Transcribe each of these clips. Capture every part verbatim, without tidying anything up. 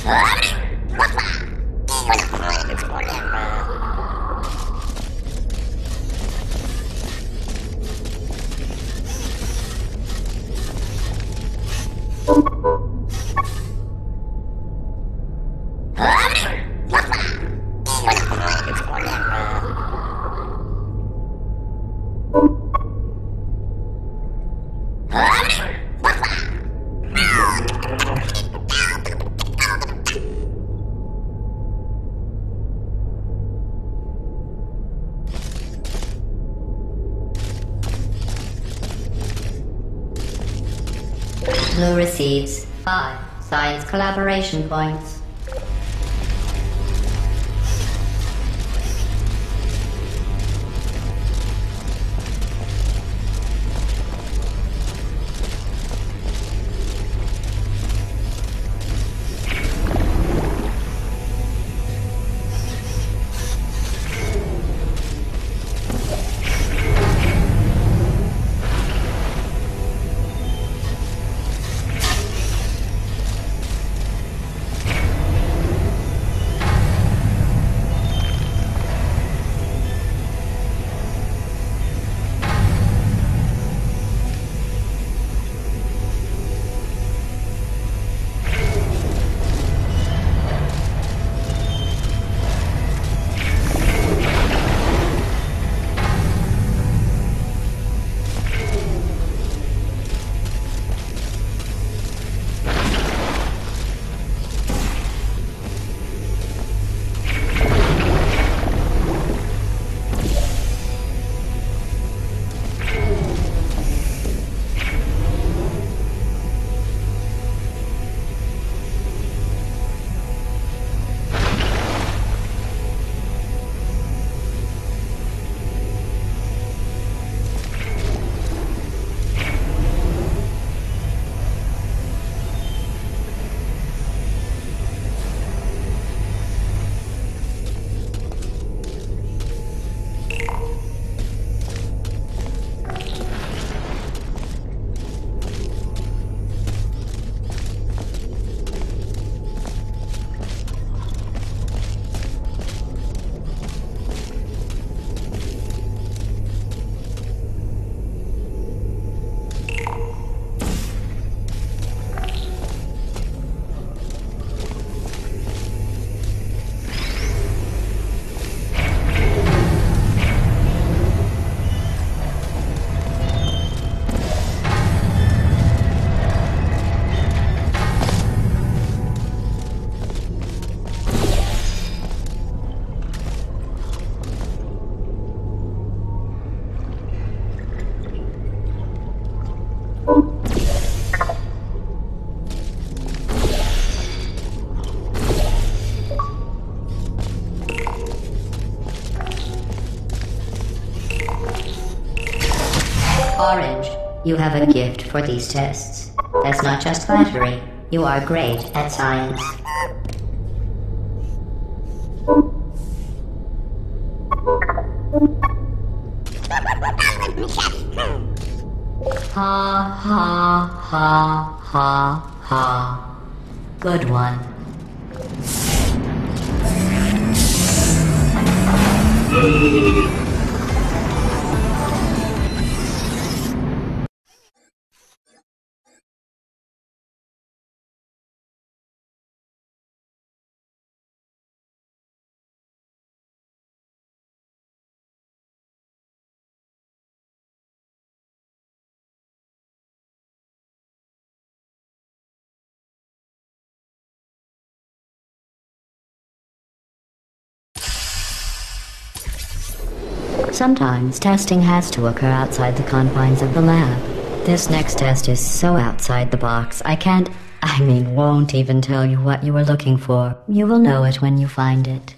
Blue receives five science collaboration points. Orange, you have a gift for these tests. That's not just flattery. You are great at science. Ha ha ha ha ha. Good one. Sometimes testing has to occur outside the confines of the lab. This next test is so outside the box, I can't, I mean won't even tell you what you were looking for. You will know it when you find it.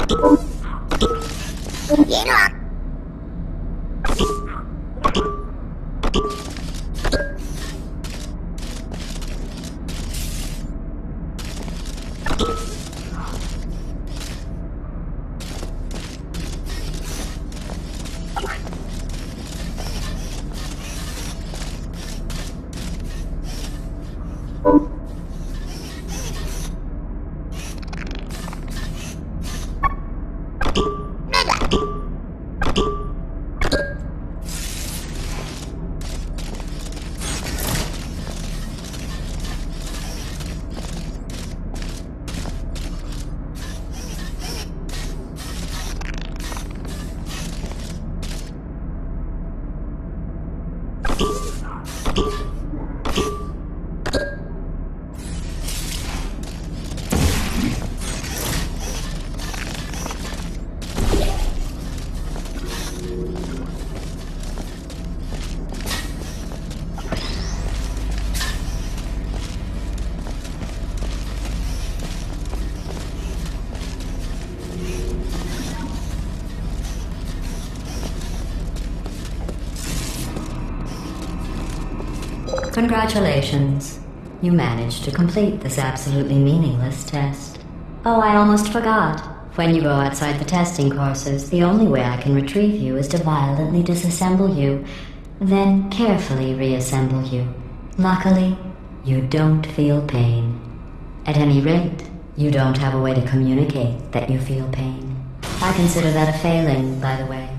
Congratulations. You managed to complete this absolutely meaningless test. Oh, I almost forgot. When you go outside the testing courses, the only way I can retrieve you is to violently disassemble you, then carefully reassemble you. Luckily, you don't feel pain. At any rate, you don't have a way to communicate that you feel pain. I consider that a failing, by the way.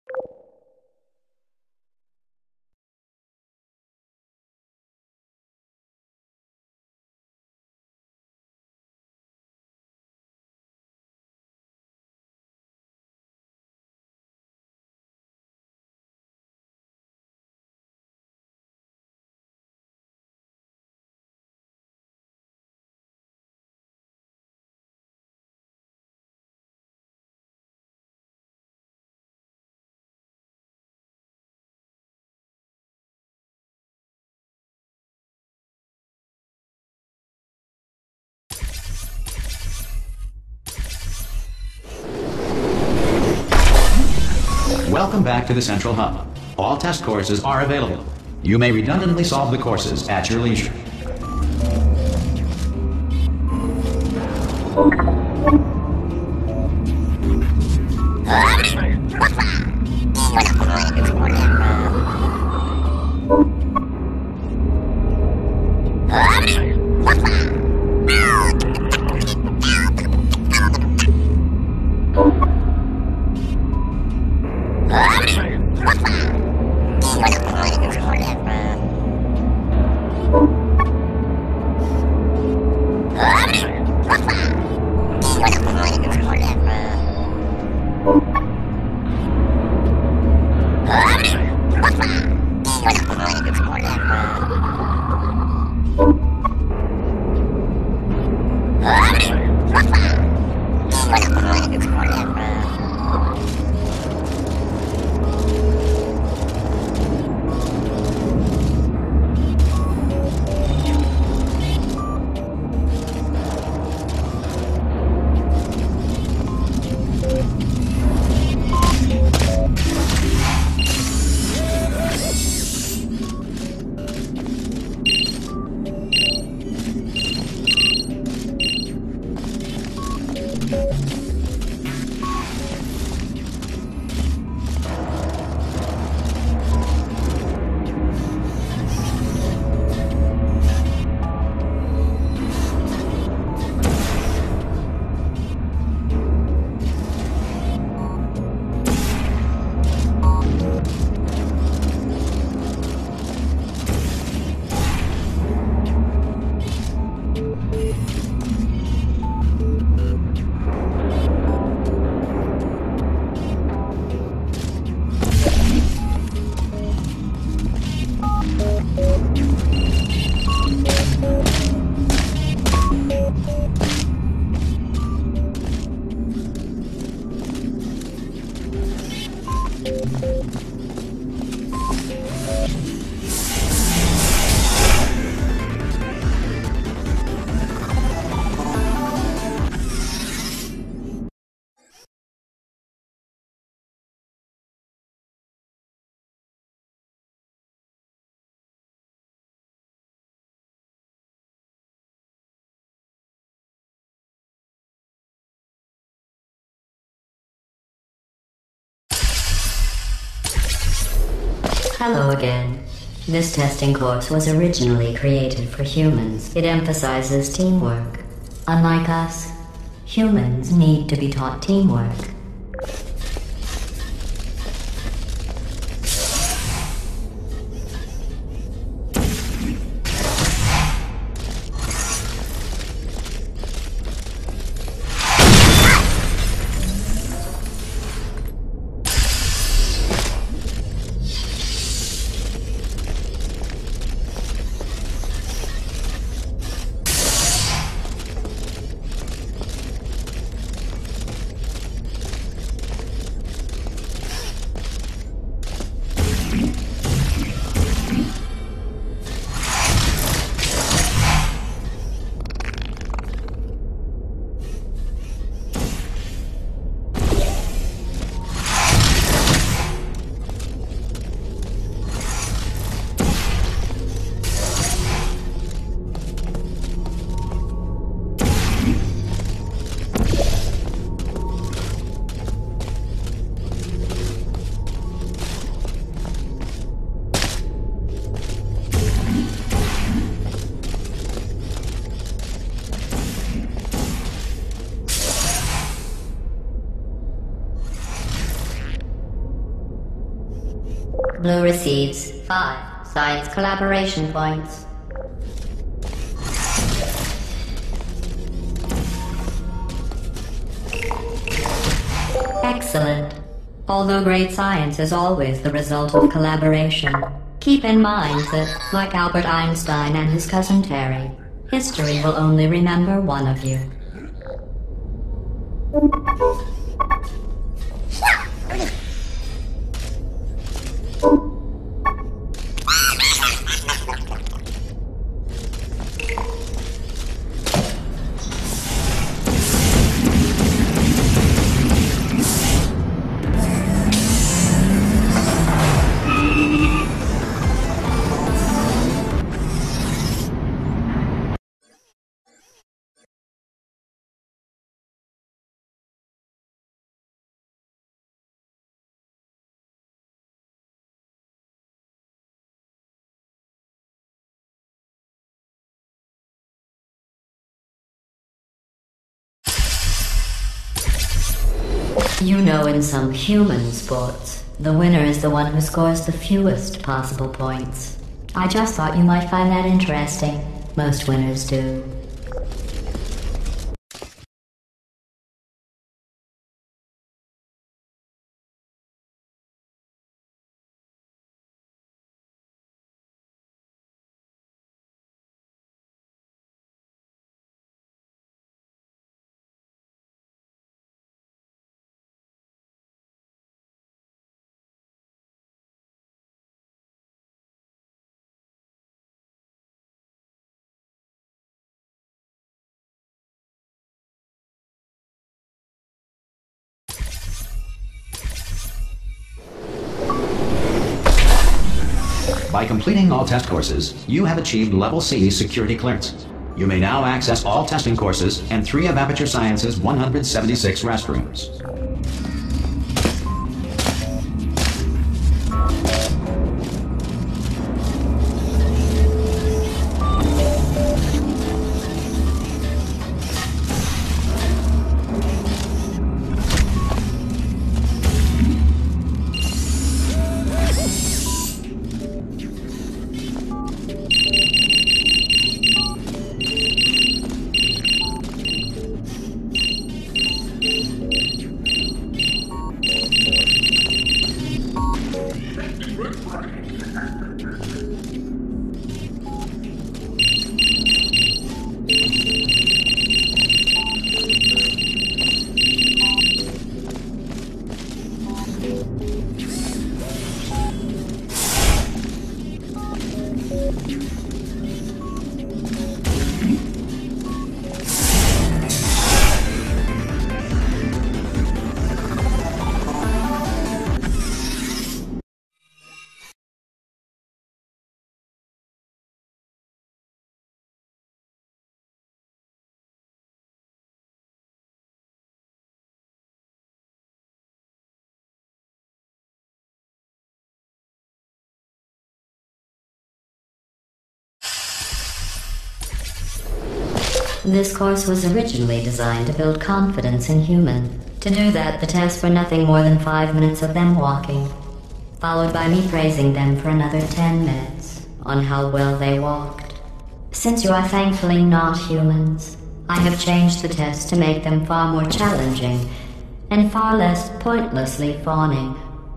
Welcome back to the Central Hub. All test courses are available. You may redundantly solve the courses at your leisure. Hello again. This testing course was originally created for humans. It emphasizes teamwork. Unlike us, humans need to be taught teamwork. Blue receives five science collaboration points. Excellent. Although great science is always the result of collaboration, keep in mind that, like Albert Einstein and his cousin Terry, history will only remember one of you. You know, in some human sports, the winner is the one who scores the fewest possible points. I just thought you might find that interesting. Most winners do. By completing all test courses, you have achieved Level C security clearance. You may now access all testing courses and three of Aperture Science's one hundred seventy-six restrooms. This course was originally designed to build confidence in humans. To do that, the tests were nothing more than five minutes of them walking, followed by me praising them for another ten minutes on how well they walked. Since you are thankfully not humans, I have changed the tests to make them far more challenging and far less pointlessly fawning.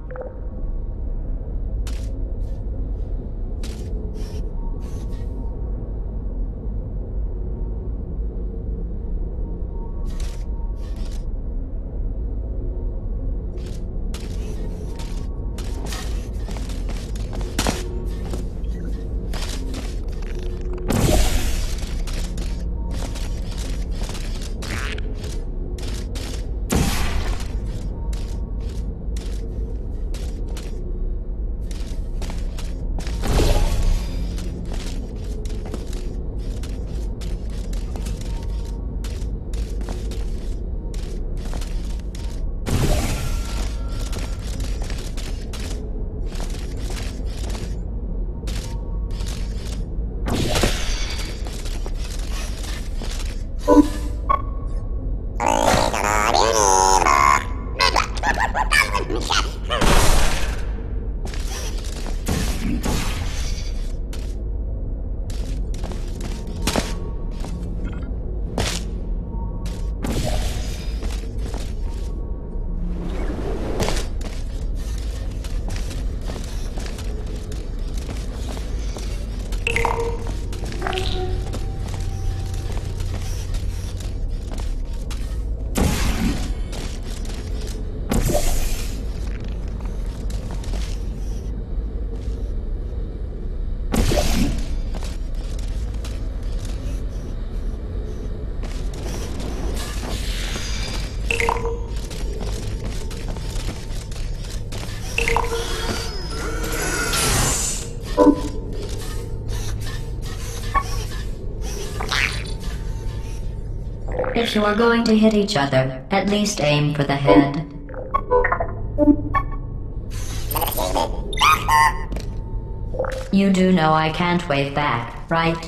If you are going to hit each other, at least aim for the head. You do know I can't wave back, right?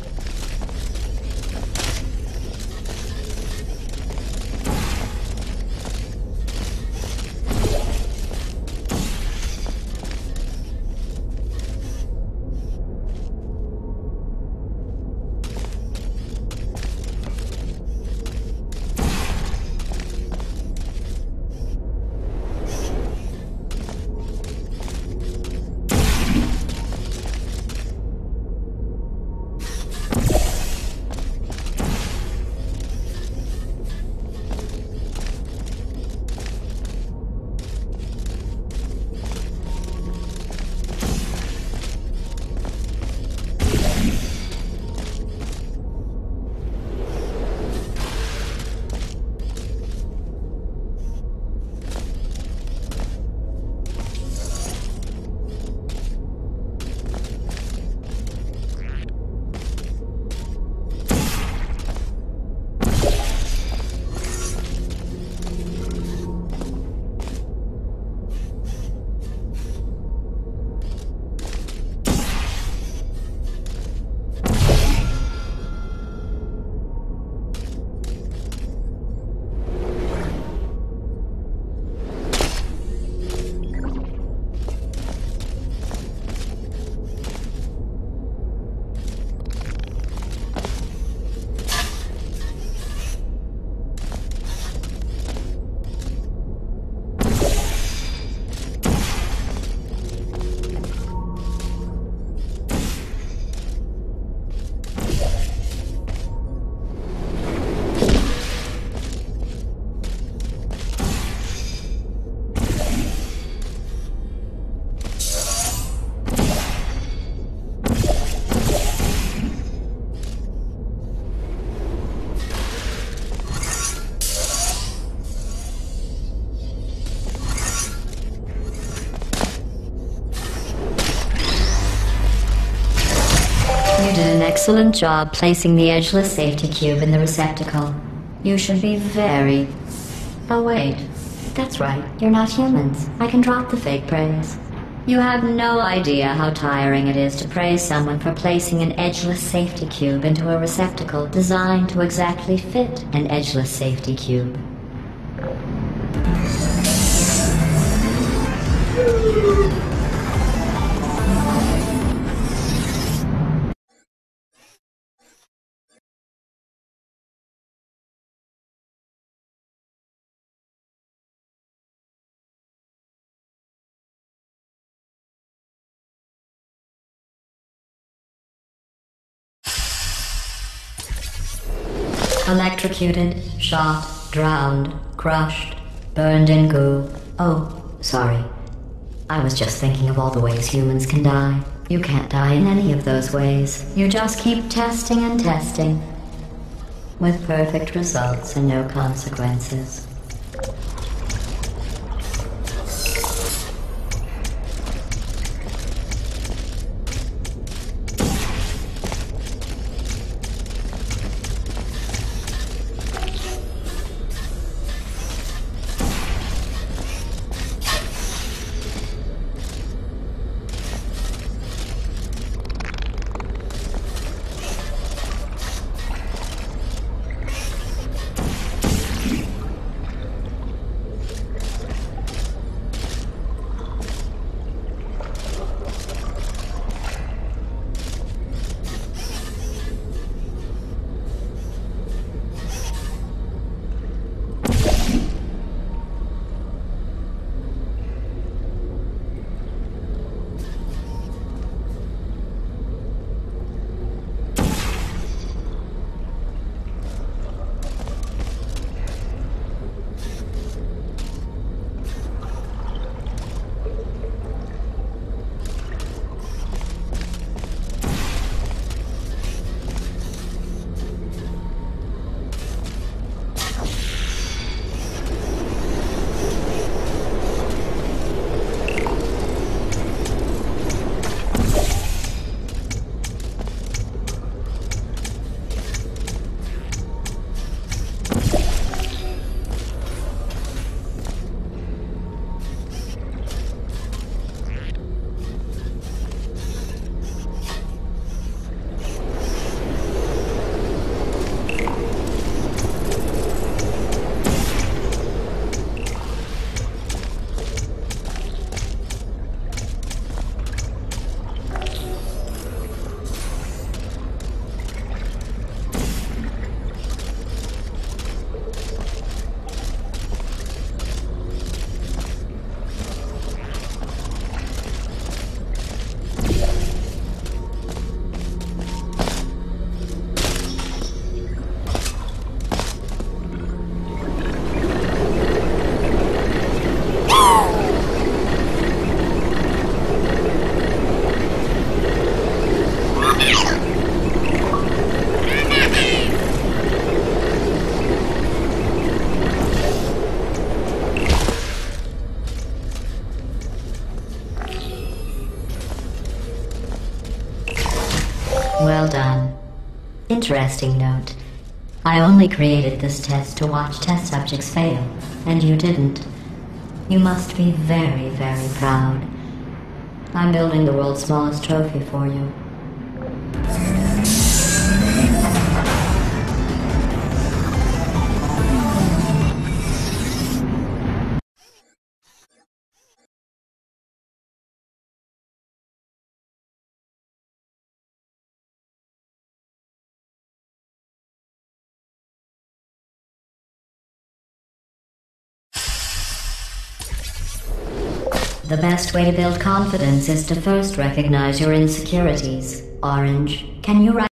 You did an excellent job placing the edgeless safety cube in the receptacle. You should be very... Oh wait, that's right, you're not humans. I can drop the fake praise. You have no idea how tiring it is to praise someone for placing an edgeless safety cube into a receptacle designed to exactly fit an edgeless safety cube. Electrocuted, shot, drowned, crushed, burned in goo. Oh, sorry. I was just thinking of all the ways humans can die. You can't die in any of those ways. You just keep testing and testing, with perfect results and no consequences. Well done. Interesting note. I only created this test to watch test subjects fail, and you didn't. You must be very, very proud. I'm building the world's smallest trophy for you. The best way to build confidence is to first recognize your insecurities. Orange, can you write